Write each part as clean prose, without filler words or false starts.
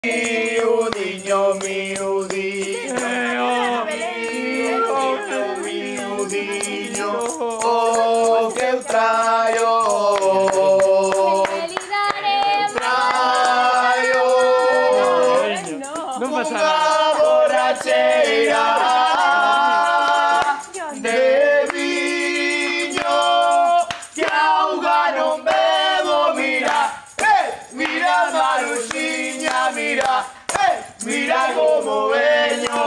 Miudiño, miudiño, miudiño, oh, que eu traio, unha borracheira de viño, que auga non bebo, mira, mira Maruxiña, mira, mira como veño.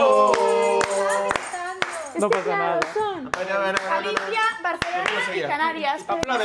No pasa nada. Galicia, Barcelona y Canarias.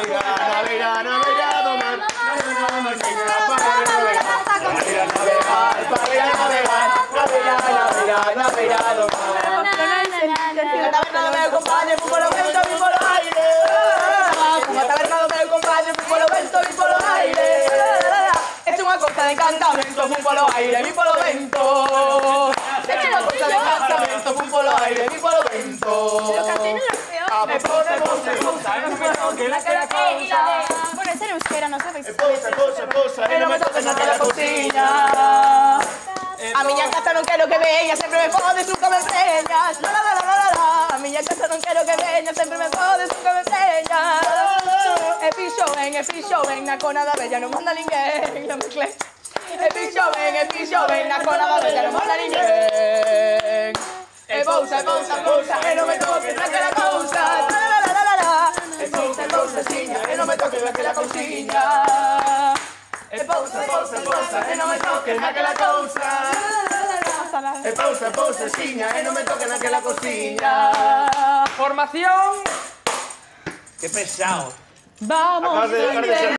De encantamento, fun polo aire, vi polo vento. Eche unha cosa de encantamento, fun polo aire, vi polo vento. Pero canté no las peores. Me pose, non me toque naquela cousa. Bueno, ese era euskera, no sabéis. Posa, e non me toques naquela cousiña. A miña casa non quero que veña, sempre me podes, nunca me preñas. A miña casa non quero que veña, sempre me podes, nunca me preñas. E fixo ben, na cona da bella non manda ninguén, non me cles. E fixo ben, na cona da bella non manda ninguén. E pousa, e non me toques naquela cousa. E pousa, xiña, e non me toques naquela cousiña. E pousa, e non me toques naquela cousa. E pousa, xiña, e non me toques naquela cousiña. Formación. ¡Qué pesado! Vamos. Acabas de dejar de ser